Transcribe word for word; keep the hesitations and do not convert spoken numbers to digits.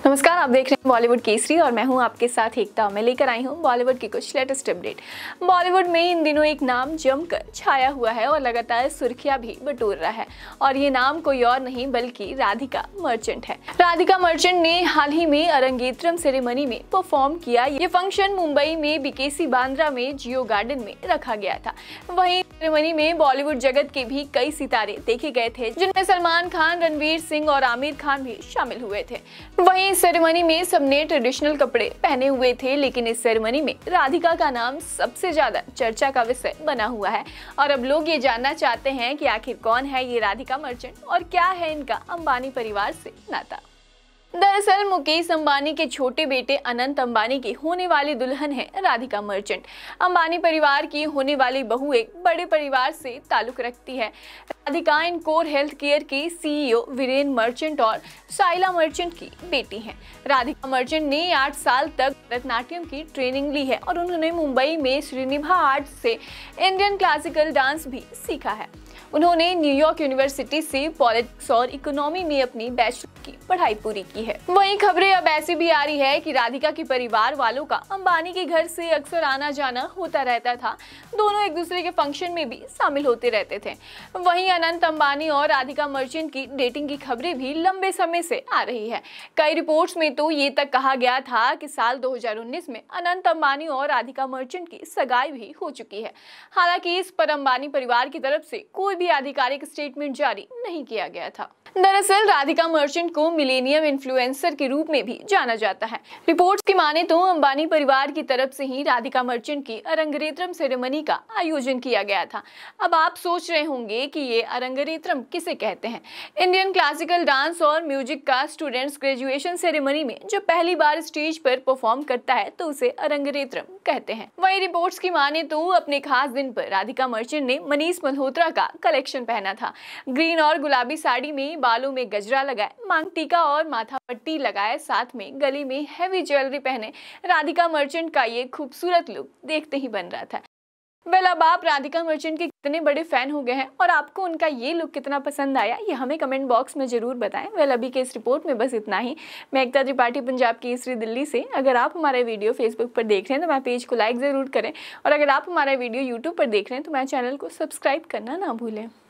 नमस्कार, आप देख रहे हैं बॉलीवुड केसरी और मैं हूं आपके साथ एकता। मैं लेकर आई हूं बॉलीवुड की कुछ लेटेस्ट अपडेट। बॉलीवुड में इन दिनों एक नाम जमकर छाया हुआ है और लगातार सुर्खियां भी बटोर रहा है और ये नाम कोई और नहीं बल्कि राधिका मर्चेंट है। राधिका मर्चेंट ने हाल ही में अरंगेत्रम सेरेमनी में परफॉर्म किया। ये फंक्शन मुंबई में बीकेसी बांद्रा में जियो गार्डन में रखा गया था। वहीं सेरेमनी में बॉलीवुड जगत के भी कई सितारे देखे गए थे, जिनमें सलमान खान, रणवीर सिंह और आमिर खान भी शामिल हुए थे। वहीं इस सेरेमनी में सबने ट्रेडिशनल कपड़े पहने हुए थे, लेकिन इस सेरेमनी में राधिका का नाम सबसे ज्यादा चर्चा का विषय बना हुआ है और अब लोग ये जानना चाहते हैं कि आखिर कौन है ये राधिका मर्चेंट और क्या है इनका अंबानी परिवार से नाता। दरअसल मुकेश अंबानी के छोटे बेटे अनंत अंबानी की होने वाली दुल्हन है राधिका मर्चेंट। अंबानी परिवार की होने वाली बहू एक बड़े परिवार से ताल्लुक रखती है। राधिका इनकोर हेल्थ केयर की सीईओ वीरेन मर्चेंट और साइला मर्चेंट की बेटी हैं। राधिका मर्चेंट ने आठ साल तक भरतनाट्यम की ट्रेनिंग ली है और उन्होंने मुंबई में श्रीनिभा आर्ट से इंडियन क्लासिकल डांस भी सीखा है। उन्होंने न्यूयॉर्क यूनिवर्सिटी से पॉलिटिक्स और इकोनॉमी में अपनी बैचलर की पढ़ाई पूरी की है। वहीं खबरें अब ऐसी भी आ रही है कि राधिका के परिवार वालों का अंबानी के घर से अक्सर आना जाना होता रहता था। दोनों एक दूसरे के फंक्शन में भी शामिल होते रहते थे। वहीं अनंत अंबानी और राधिका मर्चेंट की डेटिंग की खबरें भी लंबे समय से आ रही है। कई रिपोर्ट्स में तो ये तक कहा गया था कि साल दो हजार उन्नीस में अनंत अंबानी और राधिका मर्चेंट की सगाई भी हो चुकी है। हालांकि इस पर अंबानी परिवार की तरफ से कोई भी आधिकारिक स्टेटमेंट जारी नहीं किया गया था। दरअसल राधिका मर्चेंट को मिलेनियम इन्फ्लुएंसर के रूप में भी जाना जाता है। रिपोर्ट्स की माने तो अंबानी परिवार की तरफ से ही राधिका मर्चेंट की अरंगेत्रम सेरेमनी का आयोजन किया गया था। अब आप सोच रहे होंगे कि ये अरंगेत्रम किसे कहते हैं। इंडियन क्लासिकल डांस और म्यूजिक का स्टूडेंट्स ग्रेजुएशन सेरेमनी में जो पहली बार स्टेज पर परफॉर्म करता है तो उसे अरंगेत्रम कहते हैं। वही रिपोर्ट्स की माने तो अपने खास दिन पर राधिका मर्चेंट ने मनीष मल्होत्रा का कलेक्शन पहना था। ग्रीन और गुलाबी साड़ी में, बालों में गजरा लगाए, मांग टीका और माथा पट्टी लगाए, साथ में गले में हैवी ज्वेलरी पहने राधिका मर्चेंट का ये खूबसूरत लुक देखते ही बन रहा था। वेल, अब आप राधिका मर्चेंट के कितने बड़े फैन हो गए हैं और आपको उनका ये लुक कितना पसंद आया ये हमें कमेंट बॉक्स में जरूर बताएं। वेल, अभी के इस रिपोर्ट में बस इतना ही। मैं एकता त्रिपाठी, पंजाब केसरी, दिल्ली से। अगर आप हमारा वीडियो फेसबुक पर देख रहे हैं तो हमारे पेज को लाइक ज़रूर करें और अगर आप हमारा वीडियो यूट्यूब पर देख रहे हैं तो हमारे चैनल को सब्सक्राइब करना ना भूलें।